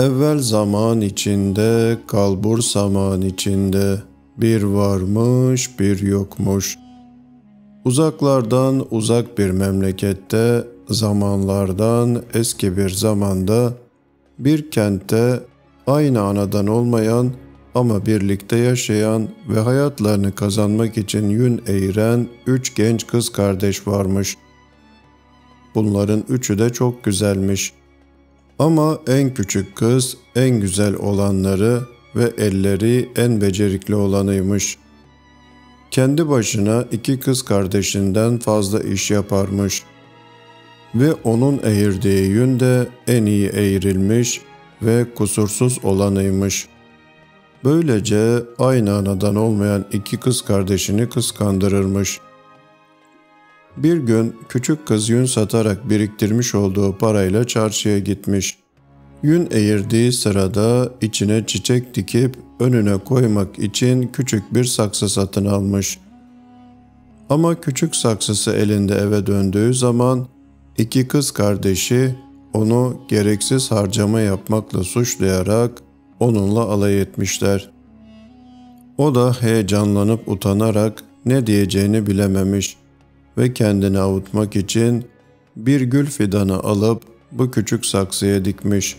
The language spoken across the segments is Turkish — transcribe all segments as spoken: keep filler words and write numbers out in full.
Evvel zaman içinde, kalbur zaman içinde, bir varmış bir yokmuş. Uzaklardan uzak bir memlekette, zamanlardan eski bir zamanda, bir kentte aynı anadan olmayan ama birlikte yaşayan ve hayatlarını kazanmak için yün eğiren üç genç kız kardeş varmış. Bunların üçü de çok güzelmiş. Ama en küçük kız en güzel olanları ve elleri en becerikli olanıymış. Kendi başına iki kız kardeşinden fazla iş yaparmış. Ve onun eğirdiği yün de en iyi eğrilmiş ve kusursuz olanıymış. Böylece aynı anadan olmayan iki kız kardeşini kıskandırırmış. Bir gün küçük kız yün satarak biriktirmiş olduğu parayla çarşıya gitmiş. Yün eğirdiği sırada içine çiçek dikip önüne koymak için küçük bir saksı satın almış. Ama küçük saksısı elinde eve döndüğü zaman iki kız kardeşi onu gereksiz harcama yapmakla suçlayarak onunla alay etmişler. O da heyecanlanıp utanarak ne diyeceğini bilememiş ve kendini avutmak için bir gül fidanı alıp bu küçük saksıya dikmiş.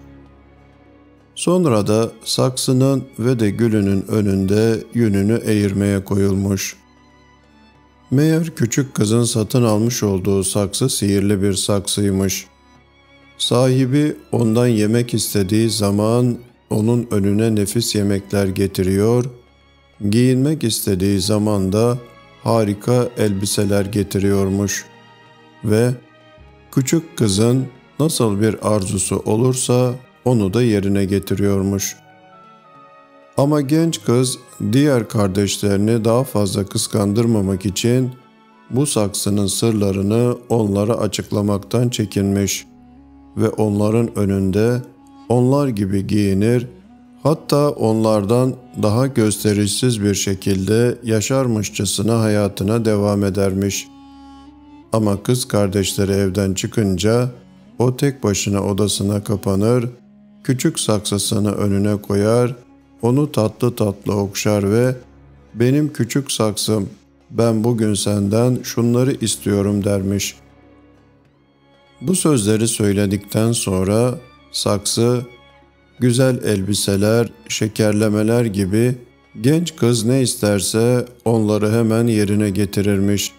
Sonra da saksının ve de gülünün önünde yününü eğirmeye koyulmuş. Meğer küçük kızın satın almış olduğu saksı sihirli bir saksıymış. Sahibi ondan yemek istediği zaman onun önüne nefis yemekler getiriyor, giyinmek istediği zaman da harika elbiseler getiriyormuş ve küçük kızın nasıl bir arzusu olursa onu da yerine getiriyormuş. Ama genç kız diğer kardeşlerini daha fazla kıskandırmamak için bu saksının sırlarını onlara açıklamaktan çekinmiş ve onların önünde onlar gibi giyinir, hatta onlardan daha gösterişsiz bir şekilde yaşarmışçasına hayatına devam edermiş. Ama kız kardeşleri evden çıkınca o tek başına odasına kapanır, küçük saksısını önüne koyar, onu tatlı tatlı okşar ve "Benim küçük saksım, ben bugün senden şunları istiyorum" dermiş. Bu sözleri söyledikten sonra saksı, güzel elbiseler, şekerlemeler gibi genç kız ne isterse onları hemen yerine getirirmiş.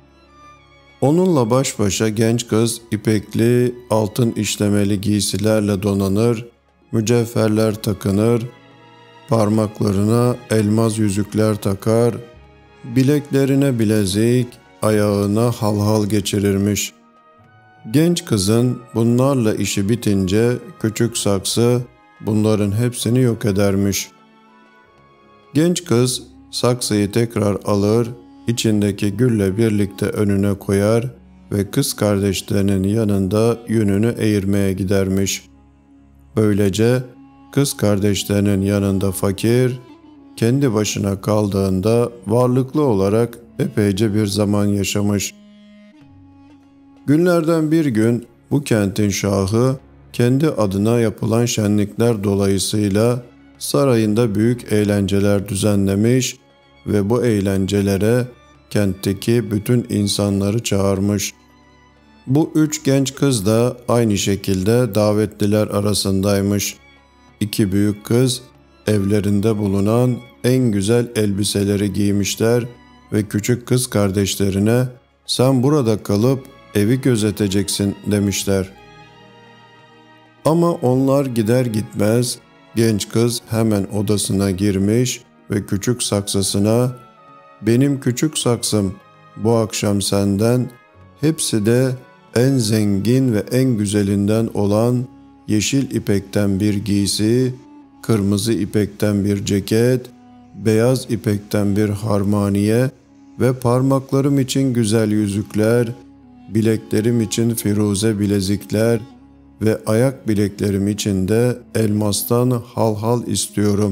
Onunla baş başa genç kız ipekli, altın işlemeli giysilerle donanır, mücevherler takınır, parmaklarına elmas yüzükler takar, bileklerine bilezik, ayağına halhal geçirirmiş. Genç kızın bunlarla işi bitince küçük saksı bunların hepsini yok edermiş. Genç kız saksıyı tekrar alır, içindeki gülle birlikte önüne koyar ve kız kardeşlerinin yanında yününü eğirmeye gidermiş. Böylece kız kardeşlerinin yanında fakir, kendi başına kaldığında varlıklı olarak epeyce bir zaman yaşamış. Günlerden bir gün bu kentin şahı kendi adına yapılan şenlikler dolayısıyla sarayında büyük eğlenceler düzenlemiş ve bu eğlencelere kentteki bütün insanları çağırmış. Bu üç genç kız da aynı şekilde davetliler arasındaymış. İki büyük kız evlerinde bulunan en güzel elbiseleri giymişler ve küçük kız kardeşlerine "Sen burada kalıp evi gözeteceksin" demişler. Ama onlar gider gitmez genç kız hemen odasına girmiş ve küçük saksısına "Benim küçük saksım, bu akşam senden hepsi de en zengin ve en güzelinden olan yeşil ipekten bir giysi, kırmızı ipekten bir ceket, beyaz ipekten bir harmaniye ve parmaklarım için güzel yüzükler, bileklerim için firuze bilezikler ve ayak bileklerim için de elmastan halhal istiyorum.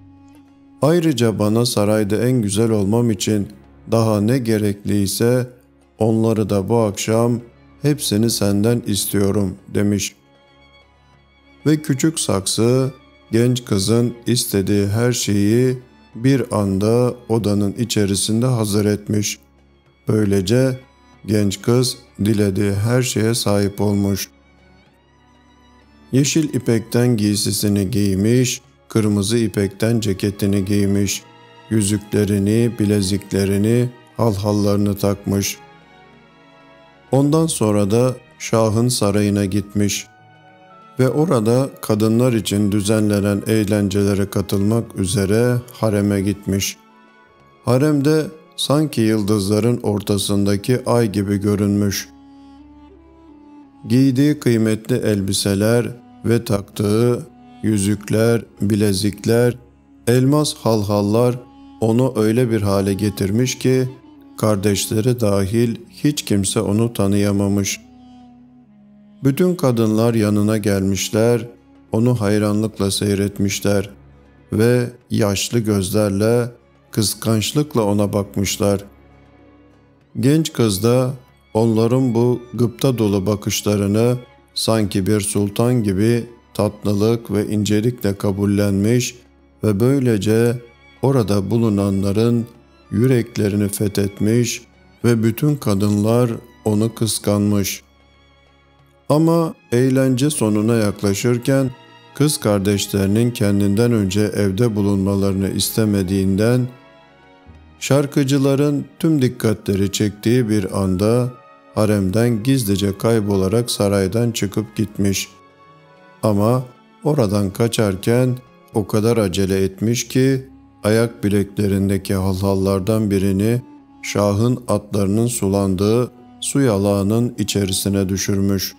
Ayrıca bana sarayda en güzel olmam için daha ne gerekliyse onları da bu akşam hepsini senden istiyorum" demiş. ve küçük saksı genç kızın istediği her şeyi bir anda odanın içerisinde hazır etmiş. Böylece genç kız dilediği her şeye sahip olmuş. Yeşil ipekten giysisini giymiş, kırmızı ipekten ceketini giymiş, yüzüklerini, bileziklerini, halhallarını takmış. Ondan sonra da şahın sarayına gitmiş ve orada kadınlar için düzenlenen eğlencelere katılmak üzere hareme gitmiş. Haremde sanki yıldızların ortasındaki ay gibi görünmüş. Giydiği kıymetli elbiseler ve taktığı yüzükler, bilezikler, elmas halhallar onu öyle bir hale getirmiş ki kardeşleri dahil hiç kimse onu tanıyamamış. Bütün kadınlar yanına gelmişler, onu hayranlıkla seyretmişler ve yaşlı gözlerle, kıskançlıkla ona bakmışlar. Genç kız da onların bu gıpta dolu bakışlarını sanki bir sultan gibi tatlılık ve incelikle kabullenmiş ve böylece orada bulunanların yüreklerini fethetmiş ve bütün kadınlar onu kıskanmış. Ama eğlence sonuna yaklaşırken kız kardeşlerinin kendinden önce evde bulunmalarını istemediğinden şarkıcıların tüm dikkatleri çektiği bir anda haremden gizlice kaybolarak saraydan çıkıp gitmiş. Ama oradan kaçarken o kadar acele etmiş ki ayak bileklerindeki halhallardan birini şahın atlarının sulandığı su yalağının içerisine düşürmüş.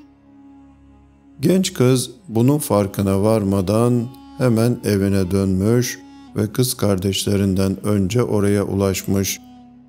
Genç kız bunun farkına varmadan hemen evine dönmüş ve kız kardeşlerinden önce oraya ulaşmış.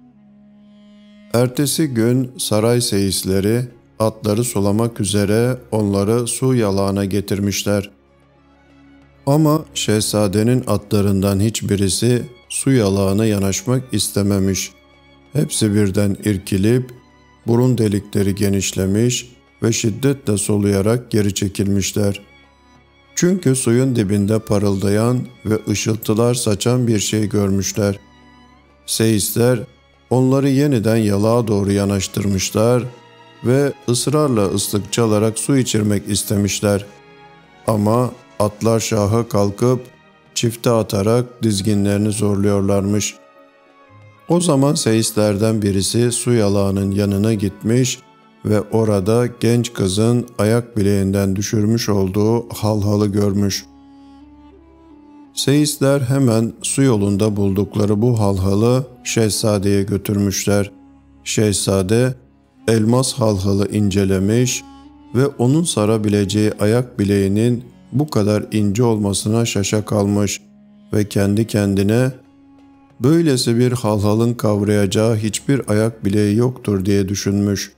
Ertesi gün saray seyisleri atları sulamak üzere onları su yalağına getirmişler. Ama şehzadenin atlarından hiçbirisi su yalağına yanaşmak istememiş. Hepsi birden irkilip burun delikleri genişlemiş ve şiddetle soluyarak geri çekilmişler. Çünkü suyun dibinde parıldayan ve ışıltılar saçan bir şey görmüşler. Seyisler onları yeniden yalağa doğru yanaştırmışlar ve ısrarla ıslık çalarak su içirmek istemişler. Ama atlar şaha kalkıp çifte atarak dizginlerini zorluyorlarmış. O zaman seyislerden birisi su yalağının yanına gitmiş ve orada genç kızın ayak bileğinden düşürmüş olduğu halhalı görmüş. Seyisler hemen su yolunda buldukları bu halhalı şehzadeye götürmüşler. Şehzade elmas halhalı incelemiş ve onun sarabileceği ayak bileğinin bu kadar ince olmasına şaşa kalmış ve kendi kendine böylesi bir halhalın kavrayacağı hiçbir ayak bileği yoktur diye düşünmüş.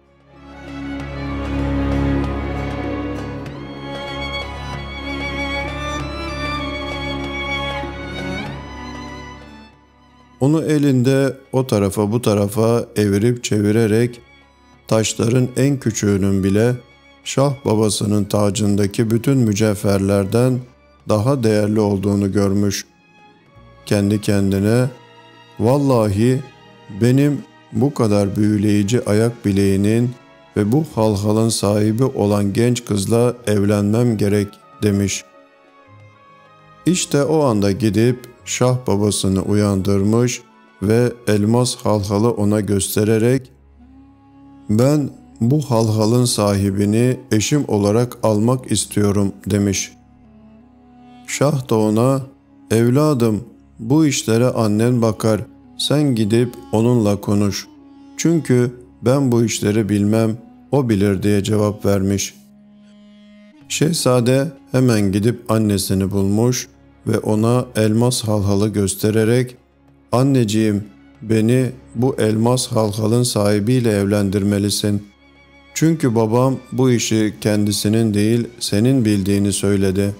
Onu elinde o tarafa bu tarafa evirip çevirerek taşların en küçüğünün bile Şah babasının tacındaki bütün mücevherlerden daha değerli olduğunu görmüş. Kendi kendine, "Vallahi benim bu kadar büyüleyici ayak bileğinin ve bu halhalın sahibi olan genç kızla evlenmem gerek," demiş. İşte o anda gidip Şah babasını uyandırmış ve elmas halhalı ona göstererek, "Ben bu halhalın sahibini eşim olarak almak istiyorum," demiş. Şah da ona, "Evladım, bu işlere annen bakar, sen gidip onunla konuş. Çünkü ben bu işleri bilmem, o bilir," diye cevap vermiş. Şehzade hemen gidip annesini bulmuş ve ona elmas halhalı göstererek, "Anneciğim, beni bu elmas halhalın sahibiyle evlendirmelisin. Çünkü babam bu işi kendisinin değil senin bildiğini söyledi."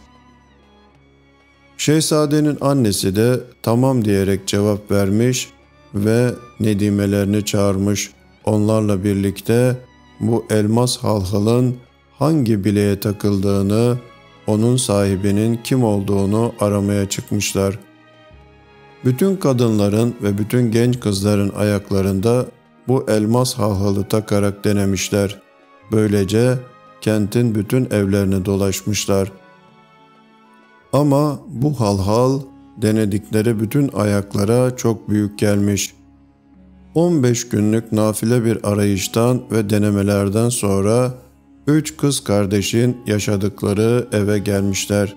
Şehzadenin annesi de tamam diyerek cevap vermiş ve nedimelerini çağırmış. Onlarla birlikte bu elmas halhalın hangi bileğe takıldığını onun sahibinin kim olduğunu aramaya çıkmışlar. Bütün kadınların ve bütün genç kızların ayaklarında bu elmas halhalı takarak denemişler. Böylece kentin bütün evlerini dolaşmışlar. Ama bu halhal denedikleri bütün ayaklara çok büyük gelmiş. on beş günlük nafile bir arayıştan ve denemelerden sonra üç kız kardeşin yaşadıkları eve gelmişler.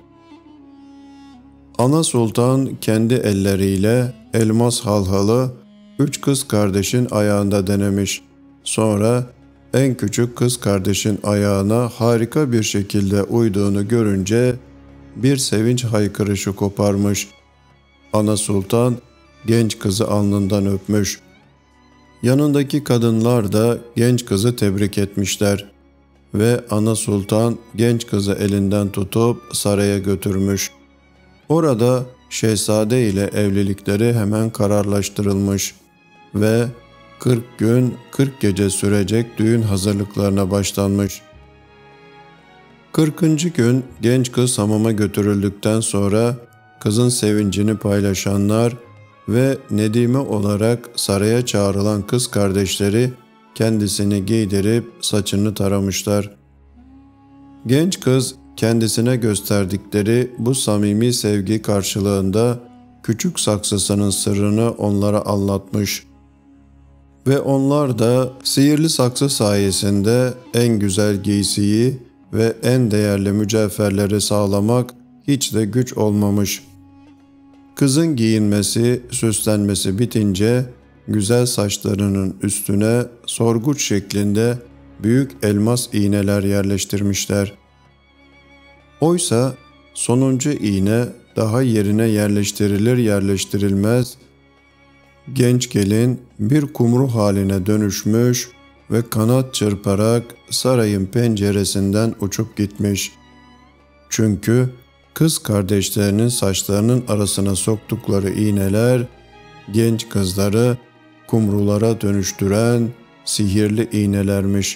Ana Sultan kendi elleriyle elmas halhalı üç kız kardeşin ayağında denemiş. Sonra en küçük kız kardeşin ayağına harika bir şekilde uyduğunu görünce bir sevinç haykırışı koparmış. Ana Sultan genç kızı alnından öpmüş. Yanındaki kadınlar da genç kızı tebrik etmişler ve Ana Sultan genç kızı elinden tutup saraya götürmüş. Orada şehzade ile evlilikleri hemen kararlaştırılmış ve kırk gün kırk gece sürecek düğün hazırlıklarına başlanmış. kırkıncı gün genç kız hamama götürüldükten sonra kızın sevincini paylaşanlar ve nedime olarak saraya çağrılan kız kardeşleri kendisini giydirip saçını taramışlar. Genç kız kendisine gösterdikleri bu samimi sevgi karşılığında küçük saksısının sırrını onlara anlatmış. Ve onlar da sihirli saksı sayesinde en güzel giysiyi ve en değerli mücevherleri sağlamak hiç de güç olmamış. Kızın giyinmesi, süslenmesi bitince güzel saçlarının üstüne sorguç şeklinde büyük elmas iğneler yerleştirmişler. Oysa sonuncu iğne daha yerine yerleştirilir yerleştirilmez genç gelin bir kumru haline dönüşmüş ve kanat çırparak sarayın penceresinden uçup gitmiş. Çünkü kız kardeşlerinin saçlarının arasına soktukları iğneler genç kızları kumrulara dönüştüren sihirli iğnelermiş.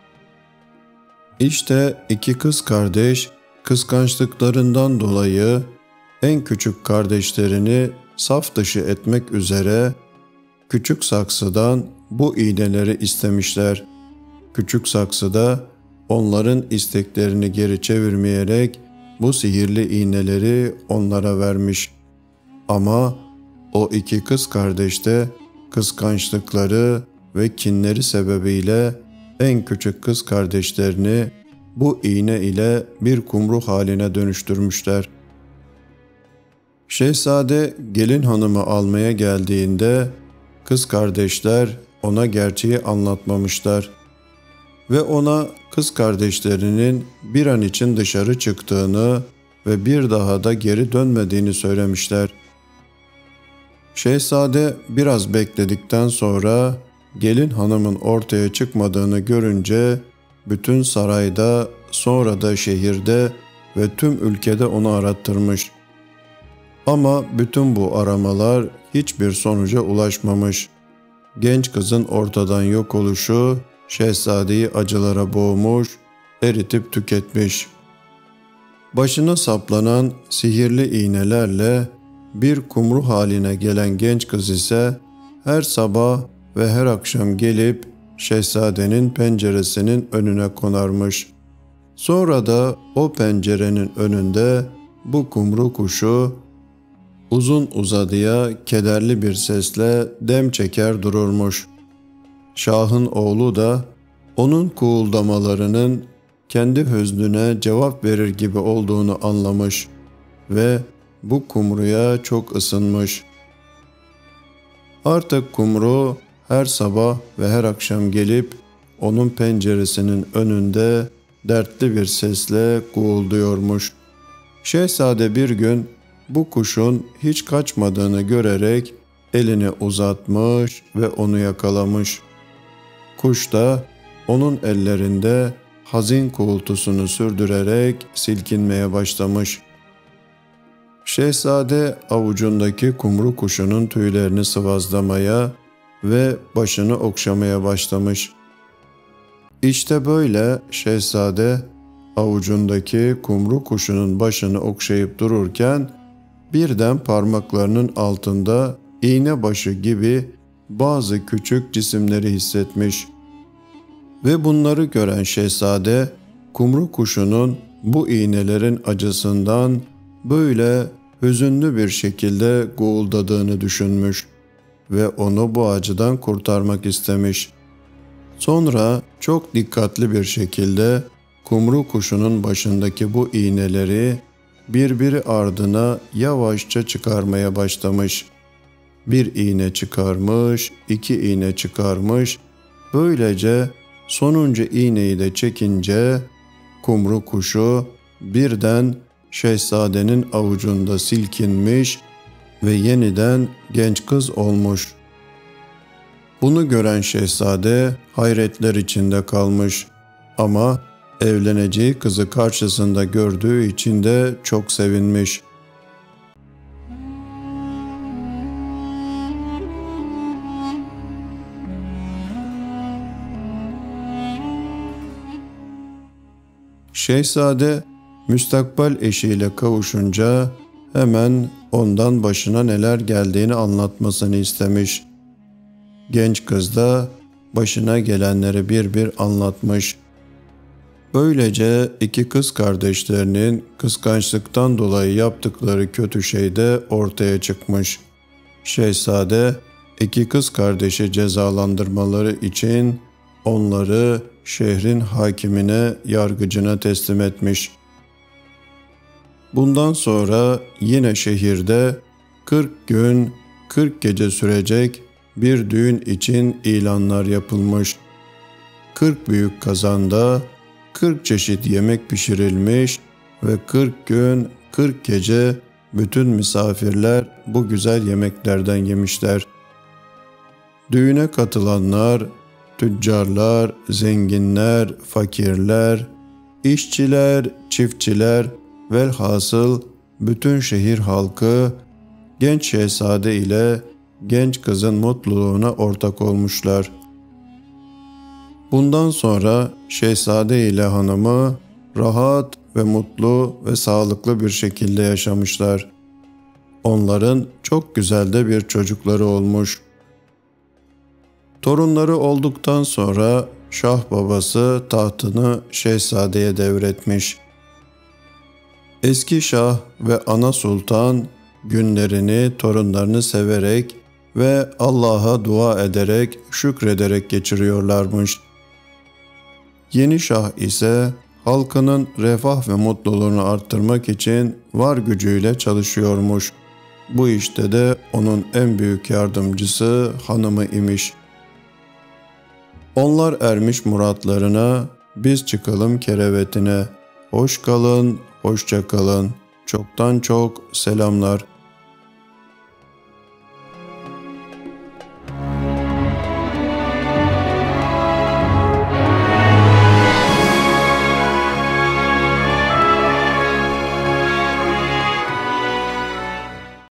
İşte iki kız kardeş kıskançlıklarından dolayı en küçük kardeşlerini saf dışı etmek üzere küçük saksıdan bu iğneleri istemişler. Küçük saksı da onların isteklerini geri çevirmeyerek bu sihirli iğneleri onlara vermiş. Ama o iki kız kardeş de kıskançlıkları ve kinleri sebebiyle en küçük kız kardeşlerini bu iğne ile bir kumru haline dönüştürmüşler. Şehzade gelin hanımı almaya geldiğinde kız kardeşler ona gerçeği anlatmamışlar ve ona kız kardeşlerinin bir an için dışarı çıktığını ve bir daha da geri dönmediğini söylemişler. Şehzade biraz bekledikten sonra gelin hanımın ortaya çıkmadığını görünce bütün sarayda, sonra da şehirde ve tüm ülkede onu arattırmış. Ama bütün bu aramalar hiçbir sonuca ulaşmamış. Genç kızın ortadan yok oluşu şehzadeyi acılara boğmuş, eritip tüketmiş. Başına saplanan sihirli iğnelerle bir kumru haline gelen genç kız ise her sabah ve her akşam gelip şehzadenin penceresinin önüne konarmış. Sonra da o pencerenin önünde bu kumru kuşu uzun uzadıya kederli bir sesle dem çeker dururmuş. Şahın oğlu da onun kuğuldamalarının kendi hüznüne cevap verir gibi olduğunu anlamış ve bu kumruya çok ısınmış. Artık kumru her sabah ve her akşam gelip onun penceresinin önünde dertli bir sesle guğulduyormuş. Şehzade bir gün bu kuşun hiç kaçmadığını görerek elini uzatmış ve onu yakalamış. Kuş da onun ellerinde hazin kuğultusunu sürdürerek silkinmeye başlamış. Şehzade avucundaki kumru kuşunun tüylerini sıvazlamaya ve başını okşamaya başlamış. İşte böyle şehzade avucundaki kumru kuşunun başını okşayıp dururken birden parmaklarının altında iğne başı gibi bazı küçük cisimleri hissetmiş. Ve bunları gören şehzade kumru kuşunun bu iğnelerin acısından böyle hüzünlü bir şekilde guğuldadığını düşünmüş ve onu bu acıdan kurtarmak istemiş. Sonra çok dikkatli bir şekilde kumru kuşunun başındaki bu iğneleri birbiri ardına yavaşça çıkarmaya başlamış. Bir iğne çıkarmış, iki iğne çıkarmış. Böylece sonuncu iğneyi de çekince kumru kuşu birden şehzadenin avucunda silkinmiş ve yeniden genç kız olmuş. Bunu gören şehzade hayretler içinde kalmış ama evleneceği kızı karşısında gördüğü için de çok sevinmiş. Şehzade müstakbel eşiyle kavuşunca hemen ondan başına neler geldiğini anlatmasını istemiş. Genç kız da başına gelenleri bir bir anlatmış. Böylece iki kız kardeşlerinin kıskançlıktan dolayı yaptıkları kötü şey de ortaya çıkmış. Şehzade iki kız kardeşi cezalandırmaları için onları şehrin hakimine, yargıcına teslim etmiş. Bundan sonra yine şehirde kırk gün, kırk gece sürecek bir düğün için ilanlar yapılmış. kırk büyük kazanda kırk çeşit yemek pişirilmiş ve kırk gün, kırk gece bütün misafirler bu güzel yemeklerden yemişler. Düğüne katılanlar, tüccarlar, zenginler, fakirler, işçiler, çiftçiler, velhasıl bütün şehir halkı genç şehzade ile genç kızın mutluluğuna ortak olmuşlar. Bundan sonra şehzade ile hanımı rahat ve mutlu ve sağlıklı bir şekilde yaşamışlar. Onların çok güzel de bir çocukları olmuş. Torunları olduktan sonra şah babası tahtını şehzadeye devretmiş. Eski şah ve ana sultan günlerini torunlarını severek ve Allah'a dua ederek, şükrederek geçiriyorlarmış. Yeni şah ise halkının refah ve mutluluğunu arttırmak için var gücüyle çalışıyormuş. Bu işte de onun en büyük yardımcısı hanımı imiş. Onlar ermiş muratlarına, biz çıkalım kerevetine. Hoş kalın, hoşça kalın. Çoktan çok selamlar.